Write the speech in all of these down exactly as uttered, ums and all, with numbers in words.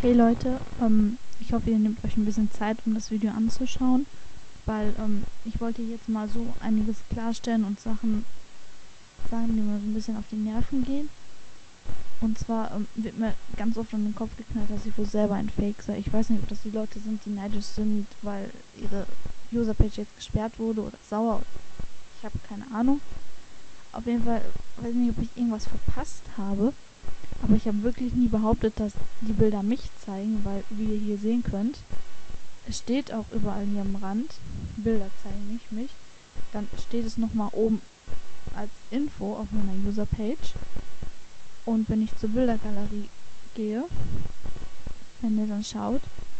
Hey Leute, ähm, ich hoffe, ihr nehmt euch ein bisschen Zeit, um das Video anzuschauen, weil ähm, ich wollte jetzt mal so einiges klarstellen und Sachen sagen, die mir so ein bisschen auf die Nerven gehen. Und zwar ähm, wird mir ganz oft an den Kopf geknallt, dass ich wohl selber ein Fake sei. Ich weiß nicht, ob das die Leute sind, die neidisch sind, weil ihre Userpage jetzt gesperrt wurde oder sauer. Ich habe keine Ahnung. Auf jeden Fall weiß ich nicht, ob ich irgendwas verpasst habe. Aber ich habe wirklich nie behauptet, dass die Bilder mich zeigen, weil, wie ihr hier sehen könnt, es steht auch überall hier am Rand, Bilder zeigen nicht mich. Dann steht es nochmal oben als Info auf meiner Userpage. Und wenn ich zur Bildergalerie gehe, wenn ihr dann schaut,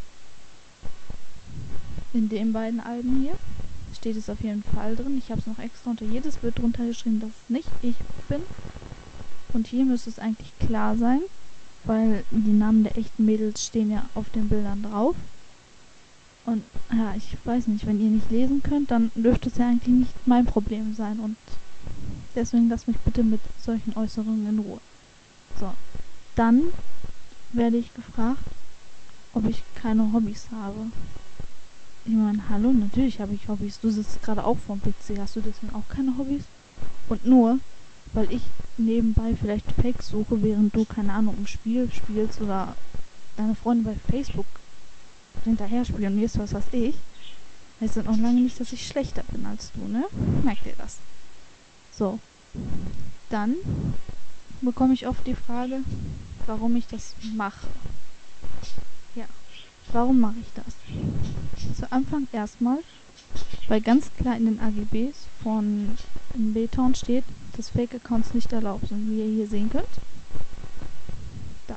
in den beiden Alben hier, steht es auf jeden Fall drin. Ich habe es noch extra unter jedes Bild drunter geschrieben, dass es nicht ich bin. Und hier müsste es eigentlich klar sein, weil die Namen der echten Mädels stehen ja auf den Bildern drauf. Und ja, ich weiß nicht, wenn ihr nicht lesen könnt, dann dürfte es ja eigentlich nicht mein Problem sein. Und deswegen lasst mich bitte mit solchen Äußerungen in Ruhe. So, dann werde ich gefragt, ob ich keine Hobbys habe. Ich meine, hallo, natürlich habe ich Hobbys. Du sitzt gerade auch vorm P C. Hast du deswegen auch keine Hobbys? Und nur, weil ich nebenbei vielleicht Fakes suche, während du, keine Ahnung, ein Spiel spielst oder deine Freunde bei Facebook hinterher spielen und jetzt was weiß ich, heißt das noch lange nicht, dass ich schlechter bin als du, ne? Merkt ihr das? So. Dann bekomme ich oft die Frage, warum ich das mache. Ja. Warum mache ich das? Zu Anfang erstmal, weil ganz klar in den A G Bs von B-Town steht, dass Fake-Accounts nicht erlaubt sind, wie ihr hier sehen könnt. Da.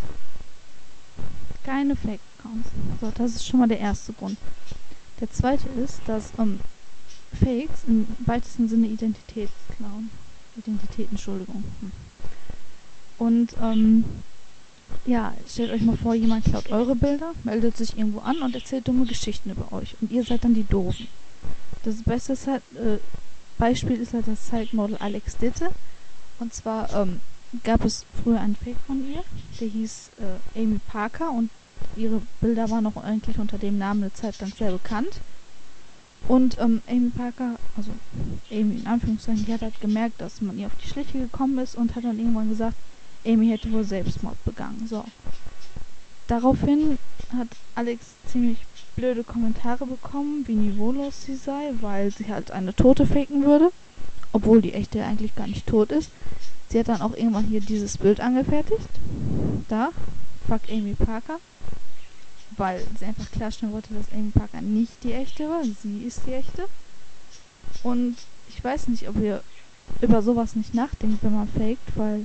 Keine Fake-Accounts. So, das ist schon mal der erste Grund. Der zweite ist, dass ähm, Fakes im weitesten Sinne Identitätsklauen. Identität, Entschuldigung. Hm. Und, ähm, ja, stellt euch mal vor, jemand klaut eure Bilder, meldet sich irgendwo an und erzählt dumme Geschichten über euch. Und ihr seid dann die Doofen. Das beste ist halt, äh, Beispiel ist halt das Zeitmodel Alex Ditte. Und zwar ähm, gab es früher einen Fake von ihr, der hieß äh, Amy Parker und ihre Bilder waren auch eigentlich unter dem Namen eine Zeit lang sehr bekannt. Und ähm, Amy Parker, also Amy in Anführungszeichen, die hat halt gemerkt, dass man ihr auf die Schliche gekommen ist und hat dann irgendwann gesagt, Amy hätte wohl Selbstmord begangen. So. Daraufhin hat Alex ziemlich blöde Kommentare bekommen, wie niveaulos sie sei, weil sie halt eine Tote faken würde, obwohl die echte eigentlich gar nicht tot ist. Sie hat dann auch irgendwann hier dieses Bild angefertigt. Da, fuck Amy Parker. Weil sie einfach klarstellen wollte, dass Amy Parker nicht die echte war, sie ist die echte. Und ich weiß nicht, ob ihr über sowas nicht nachdenkt, wenn man faked, weil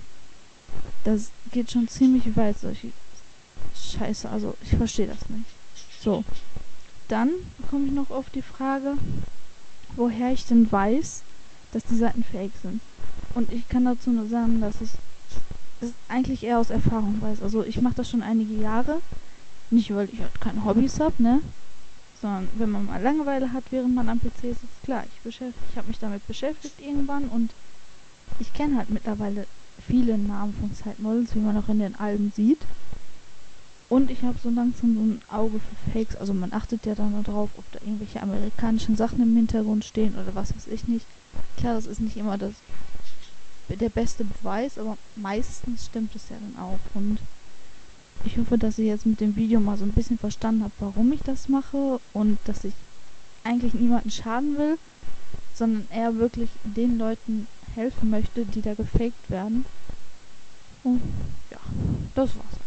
das geht schon ziemlich weit, solche Scheiße, also ich verstehe das nicht. So, dann komme ich noch auf die Frage, woher ich denn weiß, dass die Seiten fake sind. Und ich kann dazu nur sagen, dass ich das eigentlich eher aus Erfahrung weiß. Also ich mache das schon einige Jahre, nicht weil ich halt keine Hobbys habe, ne? Sondern wenn man mal Langeweile hat, während man am P C ist, ist klar, ich, beschäft- ich habe mich damit beschäftigt irgendwann und ich kenne halt mittlerweile viele Namen von Zeitmodels, wie man auch in den Alben sieht. Und ich habe so langsam so ein Auge für Fakes. Also man achtet ja dann darauf, ob da irgendwelche amerikanischen Sachen im Hintergrund stehen oder was weiß ich nicht. Klar, das ist nicht immer das, der beste Beweis, aber meistens stimmt es ja dann auch. Und ich hoffe, dass ihr jetzt mit dem Video mal so ein bisschen verstanden habt, warum ich das mache und dass ich eigentlich niemanden schaden will, sondern eher wirklich den Leuten helfen möchte, die da gefaked werden. Und ja, das war's.